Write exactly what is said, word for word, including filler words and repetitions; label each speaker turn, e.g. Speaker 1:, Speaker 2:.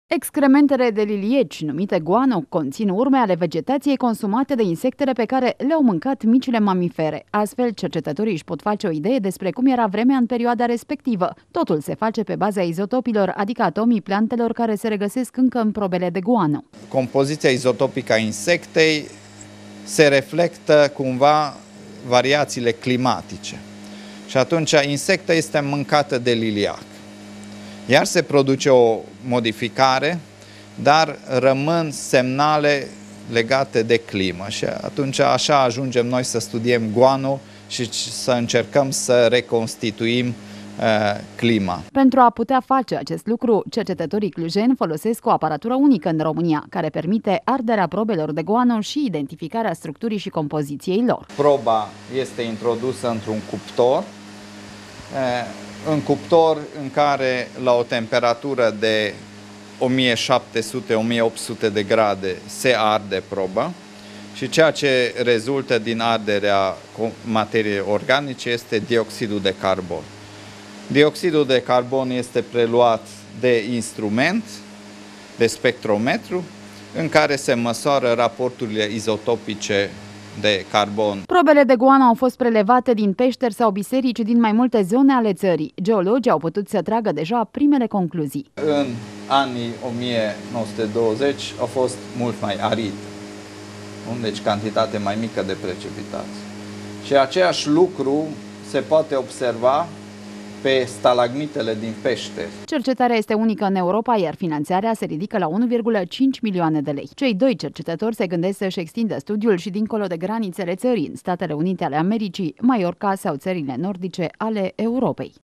Speaker 1: Excrementele de lilieci, numite guano, conțin urme ale vegetației consumate de insectele pe care le-au mâncat micile mamifere. Astfel, cercetătorii își pot face o idee despre cum era vremea în perioada respectivă. Totul se face pe baza izotopilor, adică atomii plantelor care se regăsesc încă în probele de guano.
Speaker 2: Compoziția izotopică a insectei se reflectă cumva variațiile climatice. Și atunci insecta este mâncată de liliac. Iar se produce o modificare, dar rămân semnale legate de climă. Și atunci așa ajungem noi să studiem guano și să încercăm să reconstituim uh, clima.
Speaker 1: Pentru a putea face acest lucru, cercetătorii clujeni folosesc o aparatură unică în România, care permite arderea probelor de guano și identificarea structurii și compoziției lor.
Speaker 2: Proba este introdusă într-un cuptor, în cuptor în care la o temperatură de o mie șapte sute - o mie opt sute de grade se arde proba și ceea ce rezultă din arderea materiei organice este dioxidul de carbon. Dioxidul de carbon este preluat de instrument, de spectrometru, în care se măsoară raporturile izotopice de carbon.
Speaker 1: Probele de guano au fost prelevate din peșteri sau biserici din mai multe zone ale țării. Geologii au putut să tragă deja primele concluzii.
Speaker 2: În anii o mie nouă sute douăzeci a fost mult mai arid, deci cantitate mai mică de precipitații. Și același lucru se poate observa pe stalagmitele din peșteri.
Speaker 1: Cercetarea este unică în Europa, iar finanțarea se ridică la unu virgulă cinci milioane de lei. Cei doi cercetători se gândesc să-și extindă studiul și dincolo de granițele țării, în Statele Unite ale Americii, Mallorca sau țările nordice ale Europei.